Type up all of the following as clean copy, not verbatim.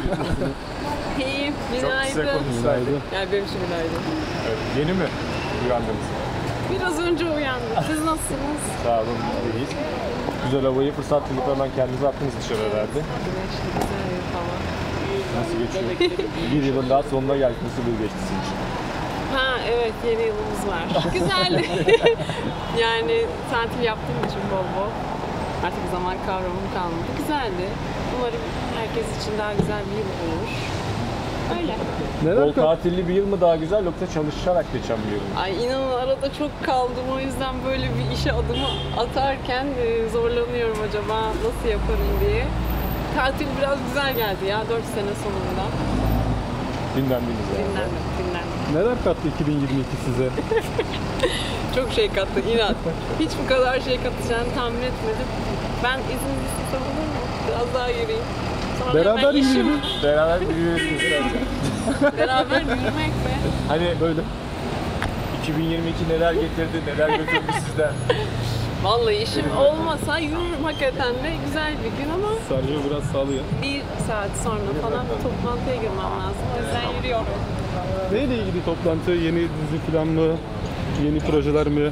İyiyim, Çok kısa günaydın. konuşsaydı. Yani benim için günaydın. Evet, yeni mi uyandınız? Biraz önce uyandım. Siz nasılsınız? Sağ olun, iyiyiz. Güzel havayı fırsat bulup hemen kendinizi attınız dışarı herhalde. Güneşli, güzel bir hava. Nasıl geçiyor? Bir yılın daha sonuna geldik. Nasıl bir geçti sizin için? Ha evet, yeni yılımız var. Güzeldi. Yani tatil yaptığım için bol bol. Artık zaman kavramım kalmadı. Güzeldi. Umarım herkes için daha güzel bir yıl olur. Öyle. Bol tatilli bir yıl mı daha güzel yoksa çalışarak geçen bir yıl mı? Ay inanın arada çok kaldım. O yüzden böyle bir işe adımı atarken zorlanıyorum acaba nasıl yaparım diye. Tatil biraz güzel geldi ya 4 sene sonunda. Dinlendiniz yani. Dinlendim. Neler kattı 2022 size? Çok şey kattı inan. Hiç bu kadar şey katacağını tahmin etmedim. Ben izninizi istesem olur mu? Biraz daha yürüyeyim. Sonra Beraber hemen işim- yürüyelim. Beraber bir yürüyüşümüz lazım. Beraber yürümek mi? Hani Böyle. 2022 neler getirdi, neler götürdü sizden? Vallahi işim olmasa yürürüm hakikaten de güzel bir gün ama Sarıyor biraz sağlıyor. bir saat sonra falan bir toplantıya girmem lazım. O yüzden yürüyorum. Neyle ilgili toplantı? Yeni dizi falan mı? Yeni projeler mi?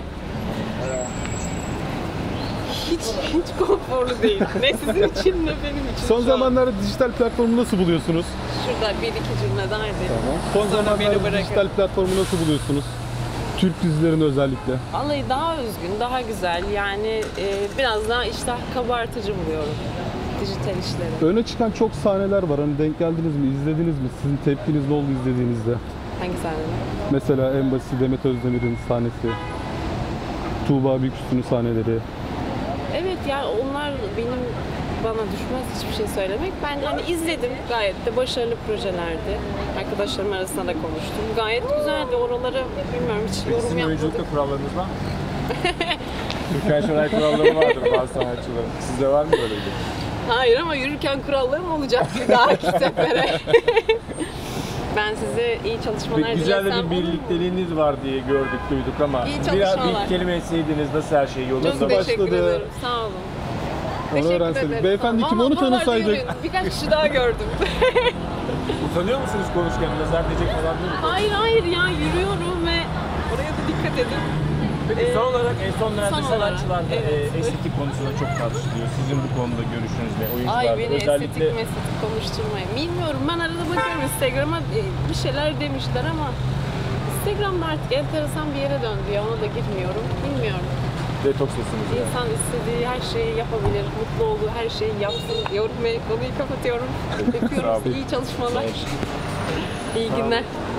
Hiç konforlu değil. Ne sizin için ne benim için. Son şu an. zamanlarda dijital platformu nasıl buluyorsunuz? Şurada bir iki cümle daha edeyim. Son Sonra beni zamanlarda bırakın. dijital platformu nasıl buluyorsunuz? Türk dizilerini özellikle. Vallahi daha üzgün, daha güzel. Yani biraz daha iştah kabartıcı buluyorum dijital işleri. Öne çıkan çok sahneler var. Hani denk geldiniz mi? İzlediniz mi? Sizin tepkiniz ne oldu izlediğinizde? Hangi sahneler? Mesela en basit Demet Özdemir'in sahnesi. Tuğba Büyüküstü'nün sahneleri. Evet ya onlar bana düşmez hiçbir şey söylemek. Ben hani izledim gayet de başarılı projelerdi. Arkadaşlarım arasında da konuştum. Gayet güzeldi. Oraları bilmiyorum hiç yorum Sizin yapmadım. oyunculukta kurallarınız var mı? Türkan Şoray kuralları vardır bazı sanatçıların. Sizde var mı böyle bir? Hayır ama yürürken kurallarım olacak bir dahaki sefere. Ben size iyi çalışmalar Peki, güzel de dilesem bir olur mu? birlikteliğiniz var diye gördük, duyduk ama İyi biraz çalışmalar. bir kelime etseydiniz nasıl her şey yolunda Çok teşekkür başladı. ederim. Sağ olun. Onu Teşekkür öğrenseydik. ederim. Beyefendi kim, onu Vallahi tanısaydık. yürüyün. Birkaç kişi daha gördüm. Utanıyor musunuz konuşurken? Nazar diyecek falan değil mi? hayır ya yürüyorum ve oraya da dikkat edin. Peki son olarak en son dönemde son olarak, sanatçılarda evet. estetik konusunda çok tartışılıyor. Sizin bu konuda görüşünüz ne? Oyuncular Ay beni özellikle estetik konuşturmayın. Bilmiyorum ben arada bakıyorum Instagram'a bir şeyler demişler ama Instagram'da artık enteresan bir yere döndü ya ona da girmiyorum. Bilmiyorum. detokslasınız yani. İnsan istediği her şeyi yapabilir, mutlu olduğu her şeyi yapsın diyorum ve konuyu kapatıyorum. Sağ Öpüyorum olun. sizi, iyi çalışmalar. Sağ olun. İyi günler.